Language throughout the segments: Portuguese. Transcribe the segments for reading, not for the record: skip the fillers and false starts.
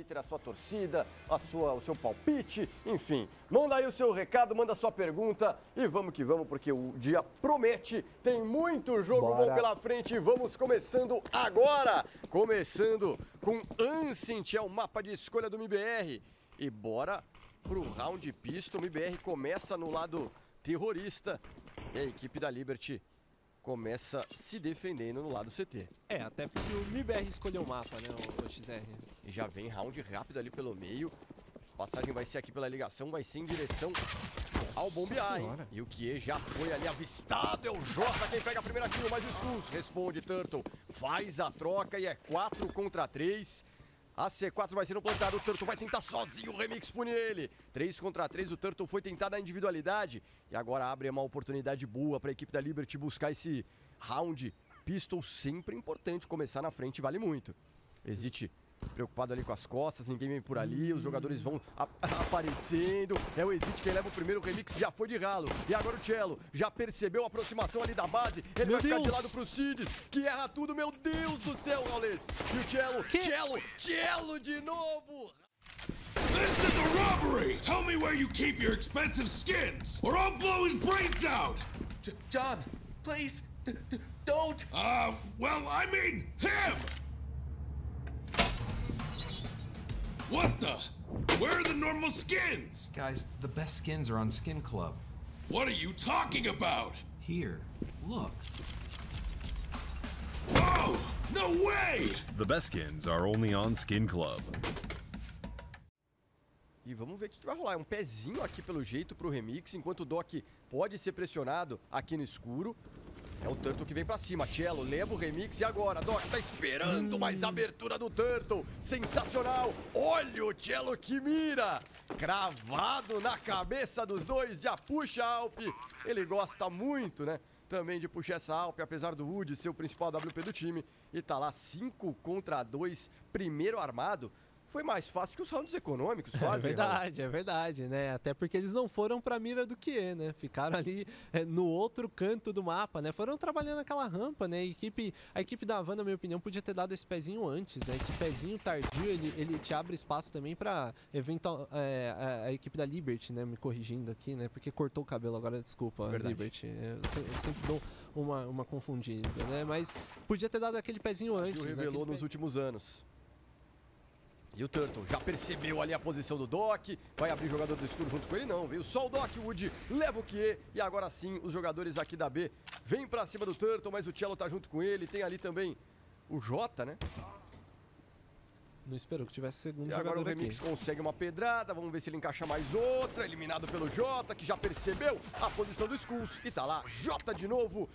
Twitter, a sua torcida, o seu palpite, enfim. Manda aí o seu recado, manda a sua pergunta e vamos que vamos, porque o dia promete, tem muito jogo bom pela frente. Vamos começando agora, começando com Ancient, é o mapa de escolha do MIBR. E bora pro round pistol. O MIBR começa no lado terrorista e a equipe da Liberty começa se defendendo no lado CT. É, até porque o MIBR escolheu o mapa, né, o XR. E já vem round rápido ali pelo meio. Passagem vai ser aqui pela ligação, vai ser em direção ao bombear, hein? E o Kie já foi ali avistado, é o Jota quem pega a primeira kill, mas o Skulls responde, Turtle faz a troca e é 4 contra 3. A C4 vai sendo plantada, o Turtle vai tentar sozinho, o Remix pune ele. 3 contra 3, o Turtle foi tentar dar individualidade. E agora abre uma oportunidade boa para a equipe da Liberty buscar esse round. Pistol sempre importante, começar na frente vale muito. Exit preocupado ali com as costas, ninguém vem por ali, os jogadores vão aparecendo. É o Exit quem leva o primeiro, o Remix já foi de ralo. E agora o Cello já percebeu a aproximação ali da base. Ele vai ficar de lado pro Cids, que erra tudo, meu Deus do céu, Gaules. E o Cello de novo. This is a robbery! Tell me where you keep your expensive skins, or I'll blow his brains out! John, please, don't! Well, I mean him! What the? Where are the normal skins? Guys, the best skins are on Skin Club. What are you talking about? Here, look. Whoa! No way! The best skins are only on Skin Club. E vamos ver o que vai rolar. É um pezinho aqui pelo jeito pro Remix, enquanto o Doc pode ser pressionado aqui no escuro. É o Turtle que vem pra cima. Cello leva o Remix e agora Doc tá esperando mais abertura do Turtle. Sensacional. Olha o Cello que mira. Cravado na cabeça dos dois. Já puxa a Alp. Ele gosta muito, né? Também de puxar essa Alp, apesar do Wood ser o principal WP do time. E tá lá 5 contra 2. Primeiro armado. Foi mais fácil que os rounds econômicos, quase. É verdade, né? Até porque eles não foram pra mira do Kie, né? Ficaram ali no outro canto do mapa, né? Foram trabalhando aquela rampa, né? A equipe da Havan, na minha opinião, podia ter dado esse pezinho antes, né? Esse pezinho tardio, ele te abre espaço também pra a equipe da Liberty, né? Me corrigindo aqui, né? Porque cortou o cabelo agora, desculpa, Liberty. Eu sempre dou uma confundida, né? Mas podia ter dado aquele pezinho antes. Que o revelou nos últimos anos. E o Turtle já percebeu ali a posição do Doc. Vai abrir jogador do escuro junto com ele? Não, veio só o Doc. O Wood leva o Kie. E agora sim, os jogadores aqui da B vêm pra cima do Turtle, mas o Cello tá junto com ele. Tem ali também o Jota, né? Não esperou que tivesse segundo e jogador agora o Remix aqui. consegue uma pedrada. Vamos ver se ele encaixa mais outra. Eliminado pelo Jota, que já percebeu a posição do Skulls. E tá lá, Jota de novo.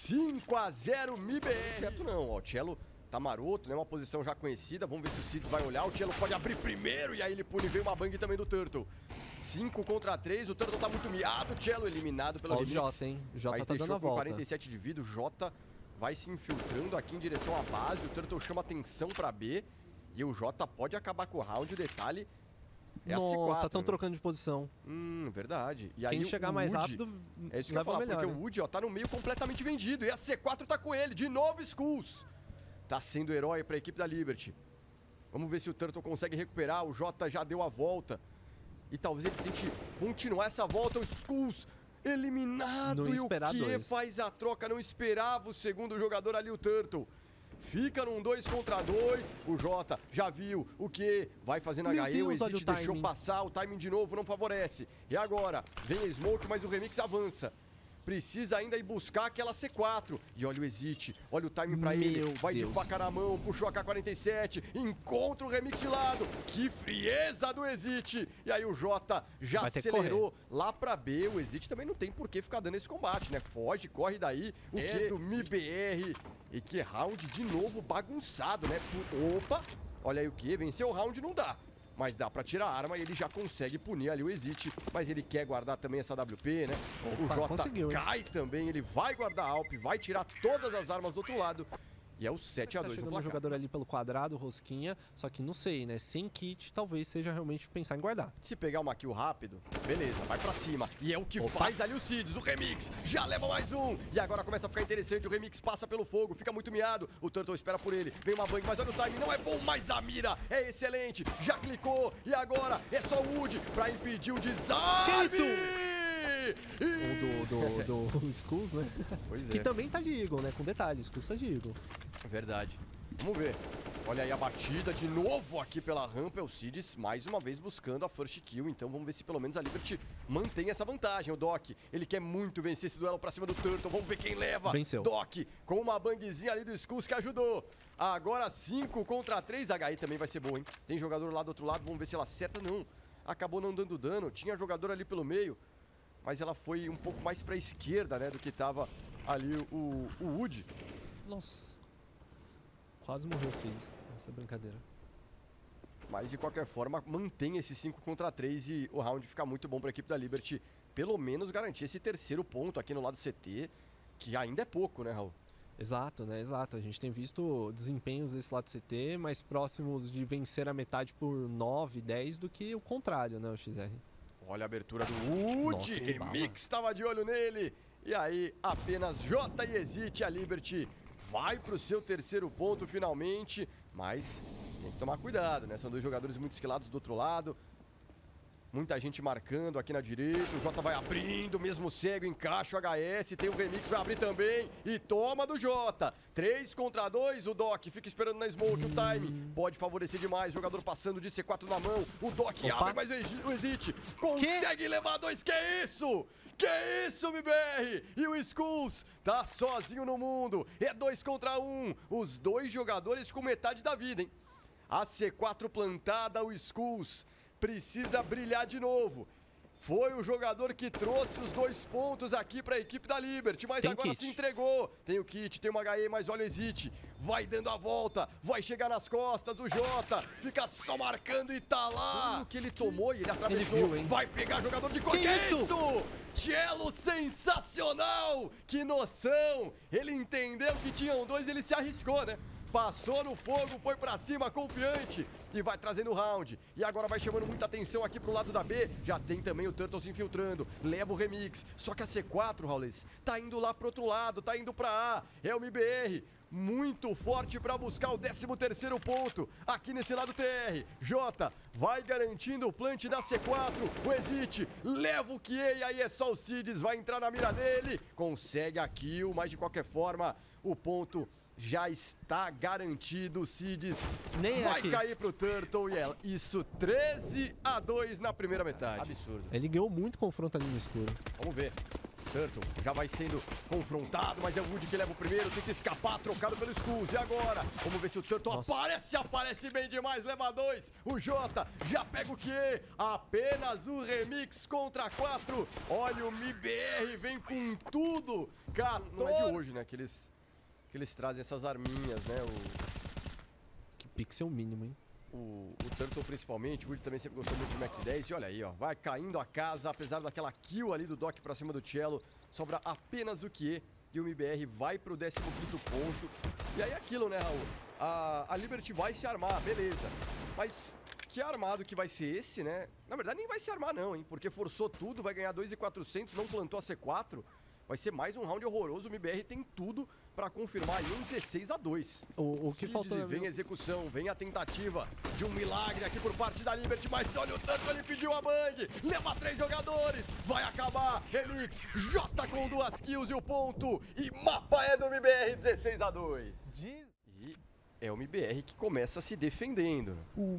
5-0 MIBR. Certo não, ó, o Cello tá maroto, né? Uma posição já conhecida. Vamos ver se o Cids vai olhar. O Cello pode abrir primeiro. E aí ele pune. Veio uma bang também do Turtle. 5 contra 3. O Turtle tá muito miado. O Cello eliminado pelo Remix. O Jota, hein? O Jota tá dando a volta. 47 de vida. O Jota vai se infiltrando aqui em direção à base. O Turtle chama atenção pra B. E o Jota pode acabar com o round. O detalhe é Nossa, a C4. Estão trocando de posição. Verdade. E quem aí chegar o mais Wood, rápido, é isso que eu ia falar, melhor, porque né? o Wood, ó, tá no meio completamente vendido. E a C4 tá com ele. De novo, Skulls. Tá sendo herói pra equipe da Liberty. Vamos ver se o Turtle consegue recuperar. O Jota já deu a volta. E talvez ele tente continuar essa volta. O Skulls eliminado. E o Kie faz a troca. Não esperava o segundo jogador ali, o Turtle. Fica num 2 contra 2. O Jota já viu o Kie vai fazendo HE. O Exit deixou passar. O timing de novo não favorece. E agora vem a Smoke, mas o Remix avança. Precisa ainda ir buscar aquela C4. E olha o Exit, olha o time pra ele. Vai de faca na mão, puxou a K-47. Encontra o Remix de lado. Que frieza do Exit. E aí o Jota já acelerou lá pra B. O Exit também não tem por que ficar dando esse combate, né? Foge, corre daí. O que do MIBR. E que round de novo bagunçado, né? Opa, olha aí o que? Venceu o round, não dá. Mas dá pra tirar a arma e ele já consegue punir ali o Exit. Mas ele quer guardar também essa WP, né? Opa, o Jota cai também, ele vai guardar a Alp, vai tirar todas as armas do outro lado. E é o 7 a 2 Tá no chegando um placar. jogador ali pelo quadrado, rosquinha, só que não sei, né? Sem kit, talvez seja realmente pensar em guardar. Se pegar uma kill rápido, beleza, vai pra cima. E é o que faz ali o Cids, o Remix. Já leva mais um. E agora começa a ficar interessante. O Remix passa pelo fogo, fica muito miado. O Turtle espera por ele. Vem uma bang, mas olha o time. Não é bom, mas a mira é excelente. Já clicou. E agora é só o Wood pra impedir o desarme. Que isso? Do Skulls, né? Pois é. Que também tá de Eagle, né? Com detalhes, Skulls tá de Eagle. Verdade. Vamos ver. Olha aí a batida de novo aqui pela rampa. É o Cids mais uma vez buscando a first kill. Então vamos ver se pelo menos a Liberty mantém essa vantagem. O Doc, ele quer muito vencer esse duelo pra cima do Turtle. Vamos ver quem leva. Venceu. Doc com uma bangzinha ali do Skulls que ajudou. Agora 5 contra 3. A HE também vai ser boa, hein? Tem jogador lá do outro lado. Vamos ver se ela acerta. Não. Acabou não dando dano. Tinha jogador ali pelo meio. Mas ela foi um pouco mais pra esquerda, né? Do que tava ali o Wood. Nossa. Quase morreu o Cids nessa brincadeira. Mas de qualquer forma, mantém esse 5 contra 3 e o round fica muito bom para a equipe da Liberty. Pelo menos garantir esse terceiro ponto aqui no lado CT, que ainda é pouco, né, Raul? Exato, né? Exato. A gente tem visto desempenhos desse lado CT mais próximos de vencer a metade por 9, 10 do que o contrário, né, o XR? Olha a abertura do Wood, Nossa, que Remix estava de olho nele. E aí, apenas J e Exit, a Liberty vai pro seu terceiro ponto finalmente. Mas tem que tomar cuidado, né? São dois jogadores muito esquilados do outro lado. Muita gente marcando aqui na direita. O Jota vai abrindo, mesmo cego, encaixa o HS. Tem o Remix, vai abrir também. E toma do Jota. 3 contra 2. O Doc fica esperando na smoke. O time pode favorecer demais. Jogador passando de C4 na mão. O Doc abre, mas o Exit consegue levar 2. Que isso? Que isso, MBR? E o Skulls tá sozinho no mundo. É 2 contra 1. Os dois jogadores com metade da vida, hein? A C4 plantada, o Skulls precisa brilhar de novo. Foi o jogador que trouxe os 2 pontos aqui para a equipe da Liberty, mas Tem agora kit. se entregou. Tem o kit, tem uma HE, mas olha o Exit. Vai dando a volta, vai chegar nas costas. O Jota fica só marcando e tá lá. O que ele tomou e ele atravessou. Ele viu, hein? Vai pegar jogador de cor. Que isso? Cello sensacional! Que noção! Ele entendeu que tinham 2, ele se arriscou, né? Passou no fogo, foi pra cima, confiante. E vai trazendo o round. E agora vai chamando muita atenção aqui pro lado da B. Já tem também o Turtle se infiltrando. Leva o Remix. Só que a C4, Raules, tá indo lá pro outro lado, tá indo pra A. É o MBR. Muito forte pra buscar o 13º ponto. Aqui nesse lado TR. Jota vai garantindo o plant da C4. O Exit leva o QE e aí é só o Cids. Vai entrar na mira dele. Consegue a kill, mas de qualquer forma, o ponto já está garantido. O Cids Nem vai aqui. cair pro Turtle e é isso, 13 a 2 na primeira metade. Absurdo. Ele ganhou muito confronto ali no escuro. Vamos ver. Turtle já vai sendo confrontado, mas é o Wood que leva o primeiro, tem que escapar, trocado pelo Skulls. E agora? Vamos ver se o Turtle Nossa. aparece bem demais, leva 2. O Jota já pega o QE, apenas o Remix contra 4. Olha o MBR, vem com tudo. Cara, não é de hoje, né, que eles trazem essas arminhas, né, Que pixel mínimo, hein? o Turtle principalmente. O Wood também sempre gostou muito de Mac 10. E olha aí, ó, vai caindo a casa, apesar daquela kill ali do Doc pra cima do Cello. Sobra apenas o QE e o MBR vai pro 15º ponto. E aí é aquilo, né, Raul? A Liberty vai se armar, beleza. Mas que armado que vai ser esse, né? Na verdade nem vai se armar não, hein? Porque forçou tudo, vai ganhar 2.400, não plantou a C4. Vai ser mais um round horroroso. O MBR tem tudo pra confirmar aí um 16 a 2. O que Cids, faltou... e vem a execução, vem a tentativa de um milagre aqui por parte da Liberty, mas olha o tanto, ele pediu a bang, leva 3 jogadores, vai acabar, Remix, J com 2 kills e o ponto, e mapa é do MBR, 16 a 2. E é o MBR que começa se defendendo. O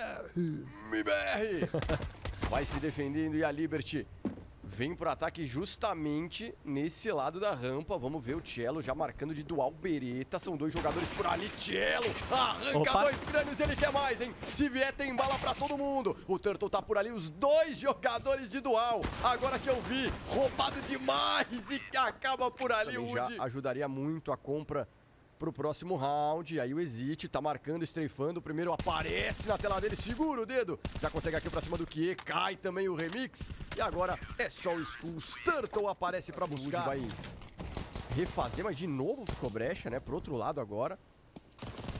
MBR vai se defendendo e a Liberty vem pro ataque justamente nesse lado da rampa. Vamos ver o Cello já marcando de dual bereta. São 2 jogadores por ali. Cello arranca Opa. 2 crânios, ele quer mais, hein? Se vier, tem bala pra todo mundo. O Turtle tá por ali, os 2 jogadores de dual. Agora que eu vi, roubado demais e acaba por ali. O já ajudaria muito a compra pro próximo round. Aí o Exit tá marcando, estreifando. O primeiro aparece na tela dele, segura o dedo. Já consegue aqui pra cima do QE, cai também o Remix. E agora é só o Skulls. Turtle aparece pra buscar. Vai refazer, mas de novo ficou brecha, né? Pro outro lado agora.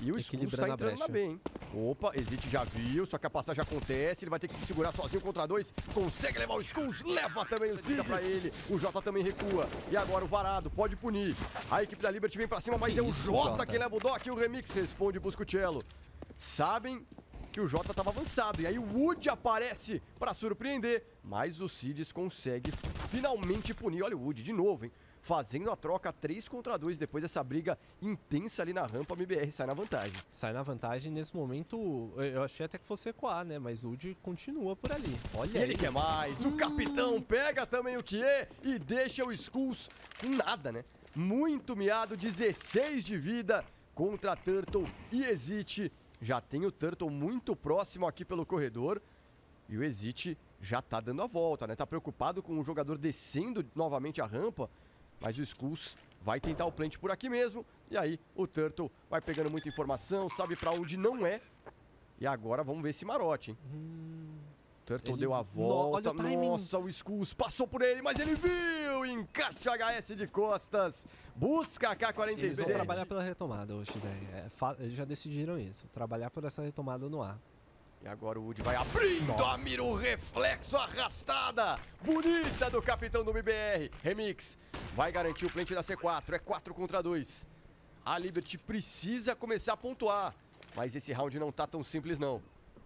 E o Skulls tá entrando na B, hein? Opa, Exit já viu, só que a passagem acontece, ele vai ter que se segurar sozinho contra 2. Consegue levar o Skulls, leva também o Cid pra ele. O Jota também recua. E agora o Varado pode punir. A equipe da Liberty vem pra cima, mas é o Jota quem leva o Doc. E o Remix responde e busca o Cello. Sabem que o Jota tava avançado. E aí o Wood aparece pra surpreender. Mas o Cids consegue finalmente punir. Olha o Wood de novo, hein? Fazendo a troca 3 contra 2 depois dessa briga intensa ali na rampa, a MBR sai na vantagem. Sai na vantagem nesse momento, eu achei até que fosse ecoar, né? Mas o Wood continua por ali. Olha ele quer mais, o capitão pega também o que é e deixa o Skulls com nada, né? Muito miado, 16 de vida contra Turtle e Exit. Já tem o Turtle muito próximo aqui pelo corredor e o Exit já tá dando a volta, né? Tá preocupado com o jogador descendo novamente a rampa. Mas o Skulls vai tentar o plant por aqui mesmo. E aí o Turtle vai pegando muita informação, sabe pra onde não é. E agora vamos ver esse marote, hein? Turtle deu a volta. Olha o timing. Nossa, o Skulls passou por ele, mas ele viu! Encaixa HS de costas. Busca a K-47. Eles vão trabalhar pela retomada, o XR. Eles já decidiram isso. Trabalhar por essa retomada no ar. E agora o Wood vai abrindo a mira, o reflexo arrastada. Bonita do capitão do MBR. Remix vai garantir o plant da C4. É 4 contra 2. A Liberty precisa começar a pontuar. Mas esse round não tá tão simples, não.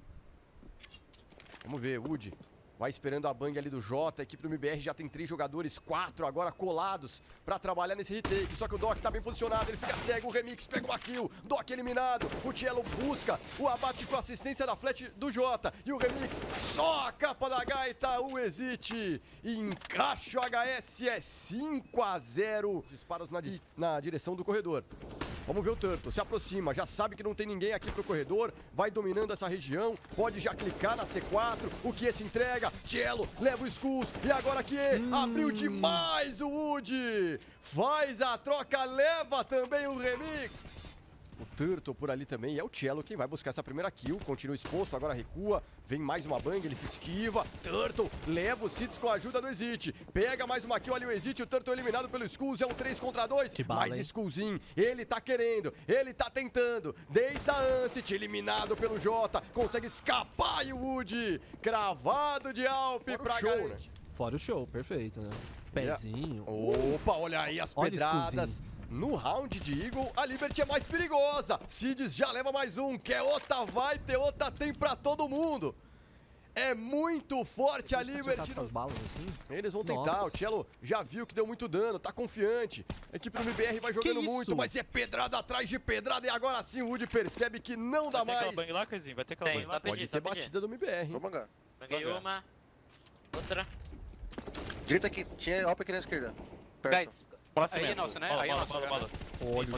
Vamos ver, Wood vai esperando a bang ali do Jota. A equipe do MBR já tem 3 jogadores, 4 agora colados pra trabalhar nesse retake. Só que o Doc tá bem posicionado, ele fica cego. O Remix pega uma kill, Doc eliminado. O Cello busca o abate com assistência da flat do Jota. E o Remix só a capa da gaita, o Exit. E encaixa o HS, é 5-0. Disparos na direção do corredor. Vamos ver o Turtle, se aproxima, já sabe que não tem ninguém aqui pro corredor, vai dominando essa região, pode já clicar na C4, o que se entrega, Cello leva o Skulls, e agora que abriu demais o Wood, faz a troca, leva também o Remix. O Turtle por ali também, e é o Cello quem vai buscar essa primeira kill, continua exposto, agora recua, vem mais uma bang, ele se esquiva, Turtle leva o Cids com a ajuda do Exit, pega mais uma kill ali o Exit, o Turtle eliminado pelo Skulls, é um 3 contra 2, mais Skullzinho, ele tá querendo, ele tá tentando, desde a Ancit, eliminado pelo Jota, consegue escapar e o Wood, cravado de Alp pra show, né? Fora o show, perfeito, né? Pezinho. Opa, olha aí as pedradas. No round de Eagle, a Liberty é mais perigosa. Cids já leva mais um. Quer outra vai, ter outra tem pra todo mundo. É muito forte a Liberty. Essas balas assim? Eles vão tentar. O Cello já viu que deu muito dano, tá confiante. A equipe do MBR vai jogando muito, mas é pedrada atrás de pedrada. E agora sim o Wood percebe que não dá mais. Vai ter aquela bang lá, Caizinho? Vai ter aquela bang lá? Pode ter batida do MBR. Vou bangar. Banguei uma. Outra. Direita aqui, tinha Alp aqui na esquerda. Guys, aí é nosso, né? Aí é nosso. Balas. Olha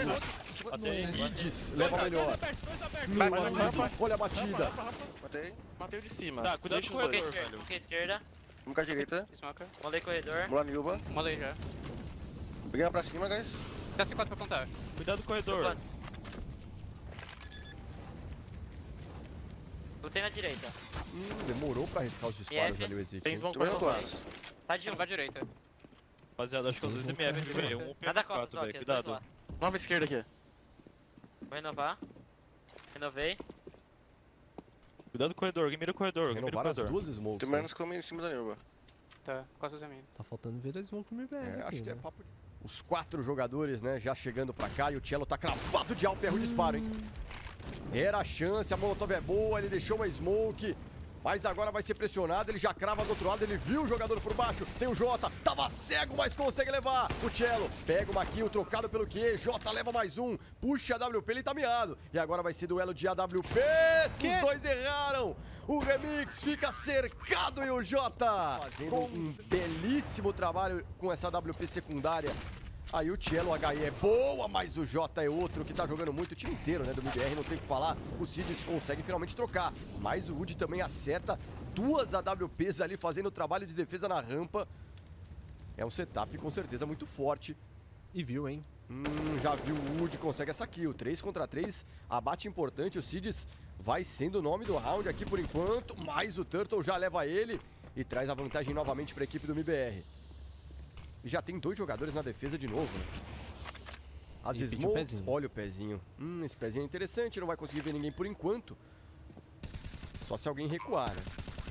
o Cids leva melhor. Olha a batida. Matei o de cima. Tá, cuidado com o corredor, velho. Fiquei esquerda. Vamos com a direita. Molei corredor. Vamos lá, Nilba. Molei já. Peguei uma pra cima, guys. Dá C4 pra contar. Cuidado com o corredor. Lutei na direita. Demorou pra arriscar os disparos ali o Exit. Tem smoke Tô vendo pra quantos. Tá de um. Vai direita. Rapaziada, acho que os 2 MF de ver. Um Nada costa, P4, velho. Cuidado. Nova esquerda aqui. Vou renovar. Renovei. Cuidado com o corredor. Alguém mira o corredor. Alguém mira o Renovaram as corredor. 2 smokes. Tem menos como em cima da Nilba. Tá, quase os amigos. Tá faltando ver a smoke no MBR. Acho que é papo de... Os 4 jogadores, né, já chegando pra cá e o Cello tá cravado de alto, erro de disparo, hein? Era a chance, a Molotov é boa, ele deixou uma smoke, mas agora vai ser pressionado, ele já crava do outro lado, ele viu o jogador por baixo, tem o Jota, tava cego, mas consegue levar. O Cello pega uma kill, trocado pelo QE, Jota leva mais um, puxa a AWP, ele tá miado. E agora vai ser duelo de AWP, os dois erraram. O Remix fica cercado e o Jota fazendo um belíssimo trabalho com essa AWP secundária. Aí o Cello, HE é boa, mas o Jota é outro que tá jogando muito, o time inteiro, né, do MBR, não tem o que falar. O Cids consegue finalmente trocar, mas o Wood também acerta 2 AWPs ali fazendo o trabalho de defesa na rampa. É um setup com certeza muito forte. E viu, hein? Já viu o Wood, consegue essa kill, 3 contra 3, abate importante, o Cids vai sendo o nome do round aqui por enquanto, mas o Turtle já leva ele e traz a vantagem novamente para a equipe do MBR. E já tem 2 jogadores na defesa de novo, né? As E pediu smokes, pezinho. olha o pezinho. Esse pezinho é interessante, não vai conseguir ver ninguém por enquanto. Só se alguém recuar, né?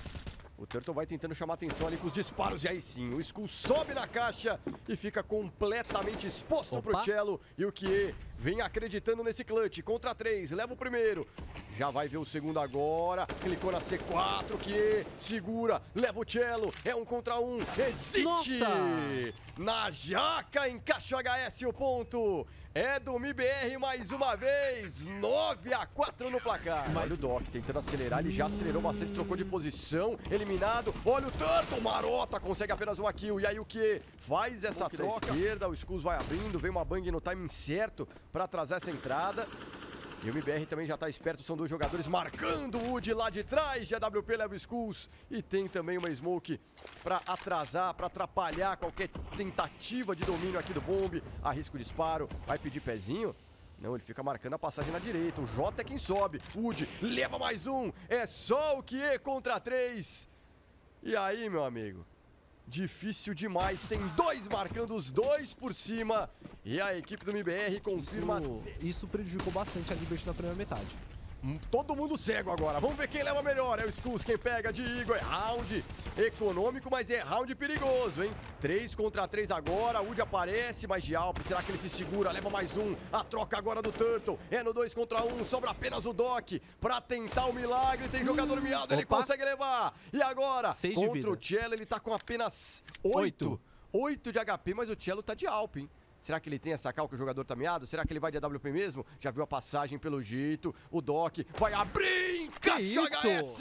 O Turtle vai tentando chamar atenção ali com os disparos, e aí sim, o Skull sobe na caixa e fica completamente exposto pro Cello. E o Kie vem acreditando nesse clutch, contra 3, leva o primeiro. Já vai ver o segundo agora, clicou na C4, Kie segura, leva o Cello, é 1 contra 1, existe! Nossa! Na jaca, encaixa o HS, o ponto é do MIBR mais uma vez, 9-4 no placar. Olha o Doc tentando acelerar, ele já acelerou bastante, trocou de posição, eliminado. Olha o Turtle, marota, consegue apenas uma kill. E aí o que faz essa troca? Da esquerda, o Skulls vai abrindo, vem uma bang no timing certo para atrasar essa entrada. E o MBR também já tá esperto, são 2 jogadores marcando o Wood lá de trás. De AWP leva o Skulls e tem também uma smoke pra atrasar, pra atrapalhar qualquer tentativa de domínio aqui do bombe. Arrisca o disparo, vai pedir pezinho. Não, ele fica marcando a passagem na direita. O Jota é quem sobe. Wood leva mais um. É só o Kie contra 3. E aí, meu amigo? Difícil demais. Tem 2 marcando os 2 por cima. E a equipe do MBR confirma. Isso prejudicou bastante a Liberty na primeira metade. Todo mundo cego agora. Vamos ver quem leva melhor. É o Skulls quem pega de Igor. É round econômico, mas é round perigoso, hein? 3 contra 3 agora. O Wood aparece, mas de Alp. Será que ele se segura? Leva mais um. A troca agora do Turtle. É no 2 contra 1. Sobra apenas o Doc pra tentar o milagre. Tem jogador miado. Ele consegue levar. E agora, 6 de contra vida. o Cello, ele tá com apenas 8. 8 de HP, mas o Cello tá de Alp, hein? Será que ele tem essa cal que o jogador tá meado? Será que ele vai de AWP mesmo? Já viu a passagem pelo jeito. O Doc vai abrir, encaixa o HS!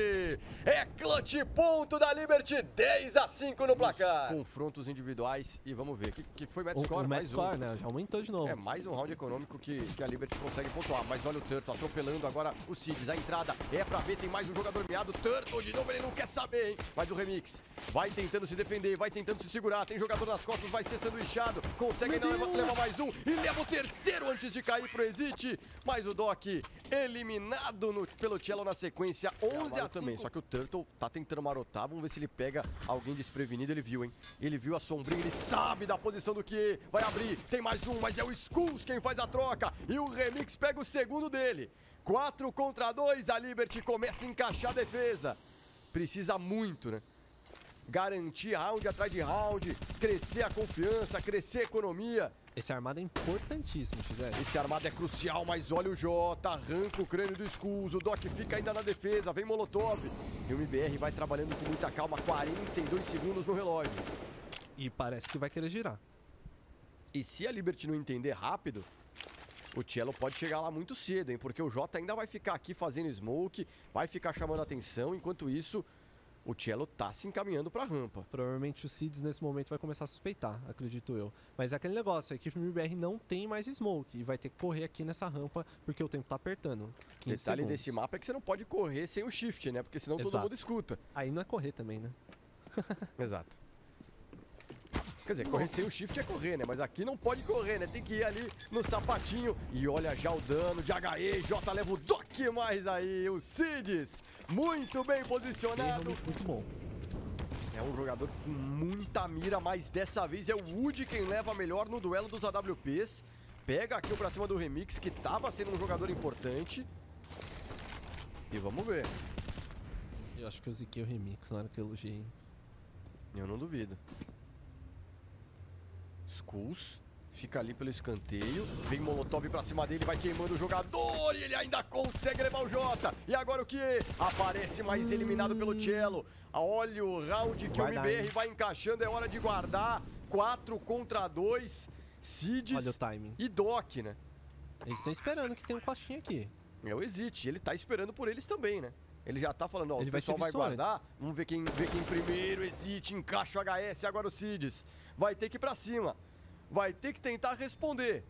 É clutch ponto da Liberty, 10-5 no placar. Confrontos individuais e vamos ver. O que foi o match score? O match score, né? Já aumentou de novo. É mais um round econômico que a Liberty consegue pontuar. Mas olha o Turtle atropelando agora o Cids. A entrada é pra ver, tem mais um jogador meado. Turtle de novo, ele não quer saber, hein? Mas o Remix vai tentando se defender, vai tentando se segurar. Tem jogador nas costas, vai ser sanduichado. Consegue ainda levar mais um e leva o terceiro antes de cair pro Exit. Mas o Doc eliminado pelo Cello na sequência, 11-5 também. Só que o Turtle tá tentando marotar. Vamos ver se ele pega alguém desprevenido. Ele viu, hein? Ele viu a sombrinha, ele sabe da posição do que vai abrir. Tem mais um, mas é o Skulls quem faz a troca. E o Remix pega o segundo dele. 4 contra 2, a Liberty começa a encaixar a defesa. Precisa muito, né? Garantir round atrás de round, crescer a confiança, crescer a economia. Esse armado é importantíssimo, XZ. Esse armado é crucial, mas olha o Jota, arranca o crânio do Skulls, o Doc fica ainda na defesa, vem Molotov. E o MBR vai trabalhando com muita calma, 42 segundos no relógio. E parece que vai querer girar. E se a Liberty não entender rápido, o Cello pode chegar lá muito cedo, hein? Porque o Jota ainda vai ficar aqui fazendo smoke, vai ficar chamando a atenção, enquanto isso... O Cello tá se encaminhando pra rampa. Provavelmente o Cids nesse momento vai começar a suspeitar, acredito eu. Mas é aquele negócio, a equipe MBR não tem mais smoke e vai ter que correr aqui nessa rampa porque o tempo tá apertando. O detalhe desse mapa é que você não pode correr sem o shift, né? Porque senão todo mundo escuta. Aí não é correr também, né? Exato. Quer dizer, correr sem o shift é correr, né? Mas aqui não pode correr, né? Tem que ir ali no sapatinho. E olha já o dano de HE. Jota leva o Doc mais aí. O Cids, muito bem posicionado. Muito bom. É um jogador com muita mira, mas dessa vez é o Wood quem leva melhor no duelo dos AWPs. Pega aqui pra cima do Remix, que tava sendo um jogador importante. E vamos ver. Eu acho que eu ziquei o Remix na hora que eu elogiei. Eu não duvido. Skulls fica ali pelo escanteio. Vem Molotov pra cima dele, vai queimando o jogador e ele ainda consegue levar o Jota. E agora o que? Aparece mais eliminado pelo Cello. Olha o round que o MBR vai encaixando, é hora de guardar. 4 contra 2. Cids Olha o timing. E Doc, né? Eles estão esperando que tem um coxinha aqui. É o Exit, ele tá esperando por eles também, né? Ele já tá falando, ó, ele o pessoal vai ser guardar. antes. Vamos ver quem primeiro. Exit, encaixa o HS, agora o Cids. Vai ter que ir pra cima. Vai ter que tentar responder.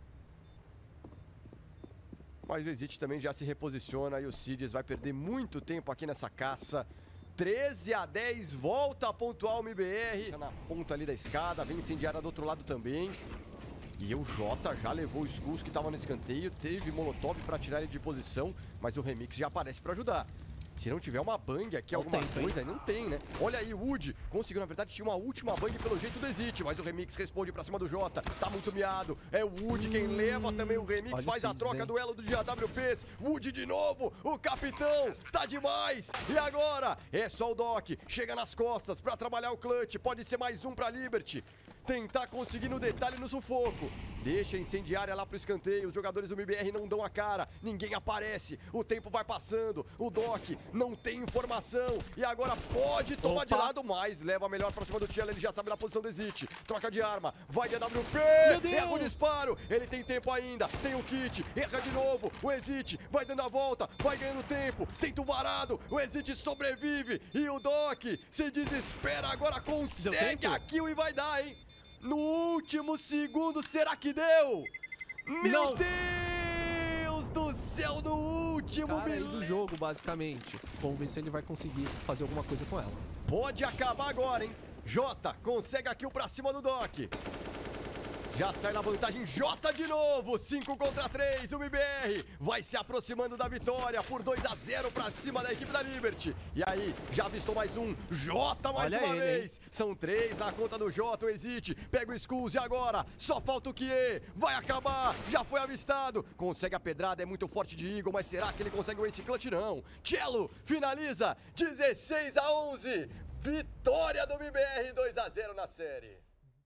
Mas o Exit também já se reposiciona e o Cids vai perder muito tempo aqui nessa caça. 13-10, volta a pontuar o MBR. Na ponta ali da escada, vem incendiária do outro lado também. E o Jota já levou o Skulls que tava no escanteio. Teve Molotov pra tirar ele de posição, mas o Remix já aparece pra ajudar. Se não tiver uma bang aqui, Não alguma tem, tem. coisa, não tem, né? Olha aí, o Wood conseguiu, na verdade, tinha uma última bang pelo jeito do Exit, mas o Remix responde pra cima do Jota. Tá muito miado. É o Wood quem leva também o Remix, Olha faz a esses, troca, hein? duelo do GWPs. Wood de novo, o capitão, tá demais. E agora, é só o Doc, chega nas costas pra trabalhar o clutch, pode ser mais um pra Liberty. Tentar conseguir no detalhe no sufoco. Deixa a incendiária lá pro escanteio. Os jogadores do MBR não dão a cara. Ninguém aparece. O tempo vai passando. O Doc não tem informação. E agora pode tomar de lado, mas leva melhor pra cima do Tchela. Ele já sabe da posição do Exit. Troca de arma. Vai de AWP. Erra o disparo. Ele tem tempo ainda. Tem o kit. Erra de novo. O Exit vai dando a volta. Vai ganhando tempo. Tenta o varado. O Exit sobrevive. E o Doc se desespera. Agora consegue a kill e vai dar, hein? No último segundo, será que deu? Meu Não. Deus do céu, no último Cara aí do milésimo. jogo, basicamente. Vamos ver se ele vai conseguir fazer alguma coisa com ela. Pode acabar agora, hein? Jota consegue a kill pra cima do Doc. Já sai na vantagem, Jota de novo, 5 contra 3, o MBR vai se aproximando da vitória por 2-0 pra cima da equipe da Liberty. E aí, já avistou mais um, Jota mais Olha uma ele, vez. São 3 na conta do Jota, o Exit pega o Skulls e agora só falta o Kie, vai acabar, já foi avistado. Consegue a pedrada, é muito forte de Eagle, mas será que ele consegue o Ace Clutch? Não. Cello finaliza, 16-11, vitória do MBR, 2-0 na série.